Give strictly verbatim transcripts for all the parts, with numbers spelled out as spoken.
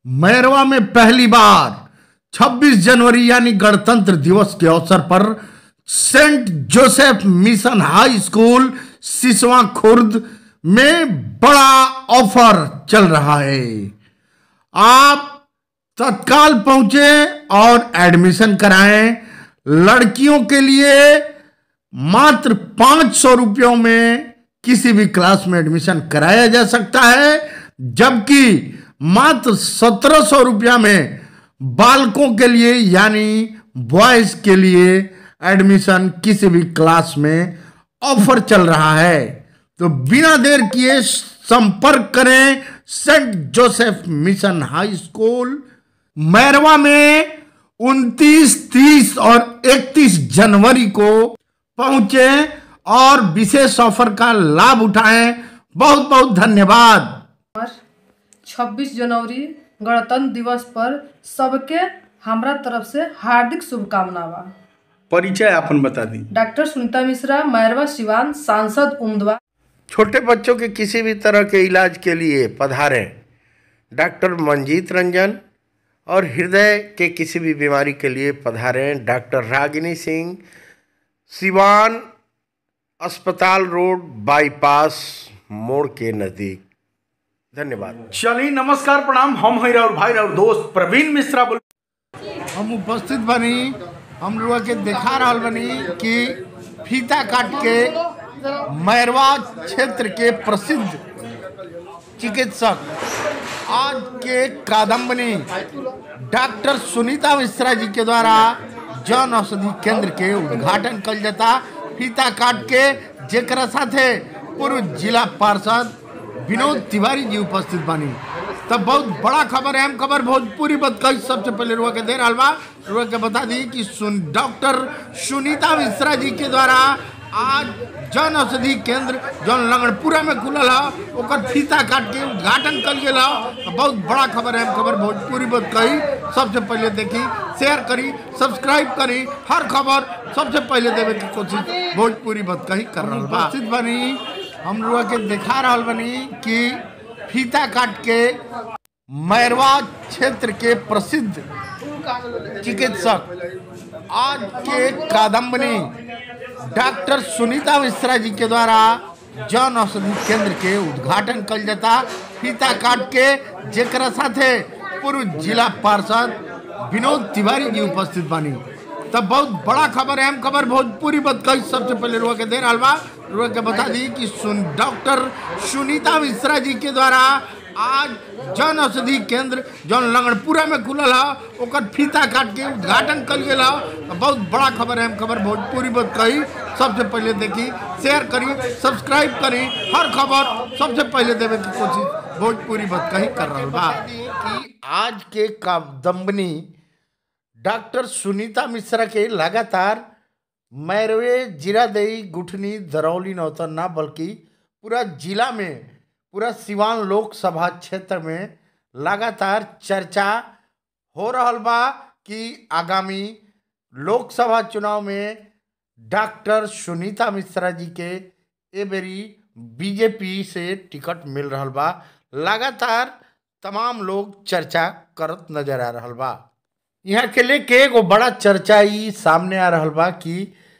मैरवा में पहली बार छब्बीस जनवरी यानी गणतंत्र दिवस के अवसर पर Saint Joseph Mission High School Siswa Khurd में बड़ा ऑफर चल रहा है। आप तत्काल पहुंचे और एडमिशन कराएं। लड़कियों के लिए मात्र पांच सौ रुपयों में किसी भी क्लास में एडमिशन कराया जा सकता है, जबकि मात्र सत्रह सौ रुपया में बालकों के लिए यानी बॉयज के लिए एडमिशन किसी भी क्लास में ऑफर चल रहा है। तो बिना देर किए संपर्क करें Saint Joseph Mission High School Mairwa में उनतीस, तीस और इकतीस जनवरी को पहुंचे और विशेष ऑफर का लाभ उठाएं। बहुत बहुत धन्यवाद। छब्बीस जनवरी गणतंत्र दिवस पर सबके हमरा तरफ से हार्दिक शुभकामना बा। परिचय आपन बता दी। डॉक्टर सुनीता मिश्रा, मैरवा सिवान, सांसद उम्मीदवार। छोटे बच्चों के किसी भी तरह के इलाज के लिए पधारें डॉक्टर मंजीत रंजन, और हृदय के किसी भी बीमारी के लिए पधारें डॉक्टर रागिनी सिंह, सिवान अस्पताल रोड बाईपास मोड़ के नज़दीक। धन्यवाद। चलिए नमस्कार प्रणाम। हम हैं और भाई और दोस्त प्रवीण मिश्रा बोल। हम उपस्थित बनी, हम लोग के देखा रहा बनी कि फीता काट के मैरवा क्षेत्र के प्रसिद्ध चिकित्सक आज के कादम्बनी डॉक्टर सुनीता मिश्रा जी के द्वारा जन औषधि केंद्र के उद्घाटन कल जाता। फीता काट के जेकरा साथे पूर्व जिला पार्षद विनोद तिवारी जी उपस्थित बनी। तब बहुत बड़ा खबर है, हम खबर भोजपुरी बत कही सबसे पहले रुआ के दे रहा बा। रुआ के बता दी कि सुन डॉक्टर सुनीता मिश्रा जी के द्वारा आज जन औषधि केंद्र जौन लंगड़पुरा में खुलल है ओकर फीता काट के उद्घाटन कल गया। बहुत बड़ा खबर है, हम खबर भोजपुरी बत कही सबसे पहले देखी, शेयर करी, सब्सक्राइब करी। हर खबर सबसे पहले देवे की कोशिश भोजपुरी बत कही कर रहा बा। उपस्थित बनी, हम लोग के देखा रहा बनी कि फीता काट के मैरवा क्षेत्र के प्रसिद्ध चिकित्सक आज के कादम्बनी डॉक्टर सुनीता मिश्रा जी के द्वारा जन औषधि केंद्र के उद्घाटन कल जाता। फीता काट के जेकरा साथे पूर्व जिला पार्षद विनोद तिवारी जी उपस्थित बनी। तब बहुत बड़ा खबर है, हम खबर भोजपुरी बत कही सबसे पहले रुआ के दे रहा बा। रुआ के बता दी कि सुन डॉक्टर सुनीता मिश्रा जी के द्वारा आज जन औषधि केंद्र जौन लंगड़पुरा में खुलल है ओकर फीता काट के उद्घाटन कल गया। बहुत बड़ा खबर है, हम खबर भोजपुरी बत कही सबसे पहले देखी, शेयर करी, सब्सक्राइब करी। हर खबर सबसे पहले देवे की कोशिश भोजपुरी बत कही कर रहा बा। कि आज के कादम्बनी डॉक्टर सुनीता मिश्रा के लगातार मैरवे, जीरादेई, गुठनी, दरौली, नौतन्ना बल्कि पूरा जिला में, पूरा सिवान लोकसभा क्षेत्र में लगातार चर्चा हो रहा बा कि आगामी लोकसभा चुनाव में डॉक्टर सुनीता मिश्रा जी के ए बेरी बीजेपी से टिकट मिल रहा बा। लगातार तमाम लोग चर्चा करत नजर आ रहा बा। यहाँ के लेके एगो बड़ा चर्चा ही सामने आ रहा बा कि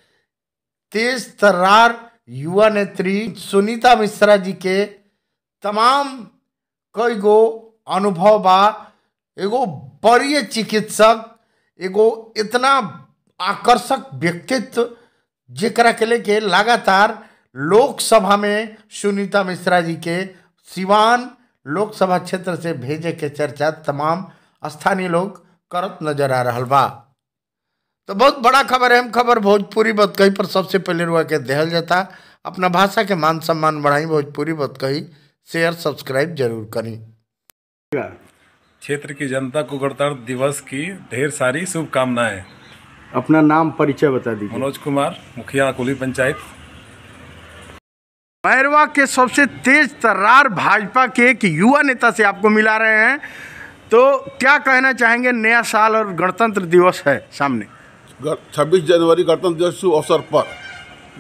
तेज तर्रार युवा नेत्री सुनीता मिश्रा जी के तमाम कई गो अनुभव बा। एगो बड़ी चिकित्सक, एगो इतना आकर्षक व्यक्तित्व जेकरा के लेके लगातार लोकसभा में सुनीता मिश्रा जी के सिवान लोकसभा क्षेत्र से भेजे के चर्चा तमाम स्थानीय लोग करत नजर आ रहा बा। तो बहुत बड़ा खबर है, हम खबर भोजपुरी बत कही पर सबसे पहले रुआ के देहल जाता। अपना भाषा के मान सम्मान बढ़ाई, भोजपुरी बत कही शेयर सब्सक्राइब जरूर करें। क्षेत्र की जनता को गणतंत्र दिवस की ढेर सारी शुभकामनाएं। अपना नाम परिचय बता दीजिए। मनोज कुमार, मुखिया कुली पंचायत। मैरवा के सबसे तेज तर्रार भाजपा के एक युवा नेता से आपको मिला रहे हैं, तो क्या कहना चाहेंगे? नया साल और गणतंत्र दिवस है सामने। छब्बीस जनवरी गणतंत्र दिवस के अवसर पर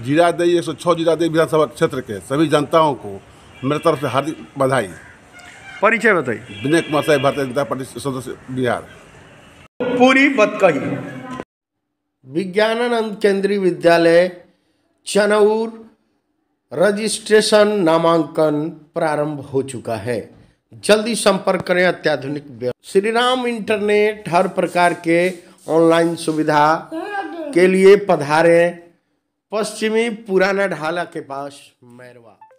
जीरादेई एक सौ छः जीरादेई विधानसभा क्षेत्र के सभी जनताओं को मेरे तरफ से हार्दिक बधाई। परिचय बताइए। विनय कुमार साहब, भारतीय जनता पार्टी सदस्य बिहार। पूरी बात कही। विज्ञानानंद केंद्रीय विद्यालय चनौर रजिस्ट्रेशन नामांकन प्रारंभ हो चुका है। जल्दी संपर्क करें। अत्याधुनिक व्यवस्था श्री राम इंटरनेट हर प्रकार के ऑनलाइन सुविधा के लिए पधारें पश्चिमी पुराना ढाला के पास मैरवा।